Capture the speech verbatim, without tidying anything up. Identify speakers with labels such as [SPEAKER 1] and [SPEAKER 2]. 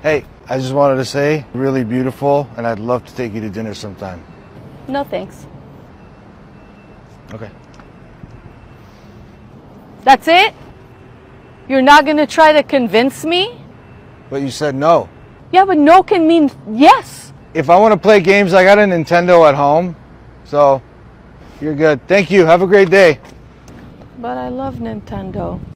[SPEAKER 1] Hey, I just wanted to say, really beautiful, and I'd love to take you to dinner sometime.
[SPEAKER 2] No thanks.
[SPEAKER 1] Okay.
[SPEAKER 2] That's it? You're not gonna try to convince me?
[SPEAKER 1] But you said no.
[SPEAKER 2] Yeah, but no can mean yes.
[SPEAKER 1] If I want to play games, I got a Nintendo at home, so you're good. Thank you. Have a great day.
[SPEAKER 2] But I love Nintendo.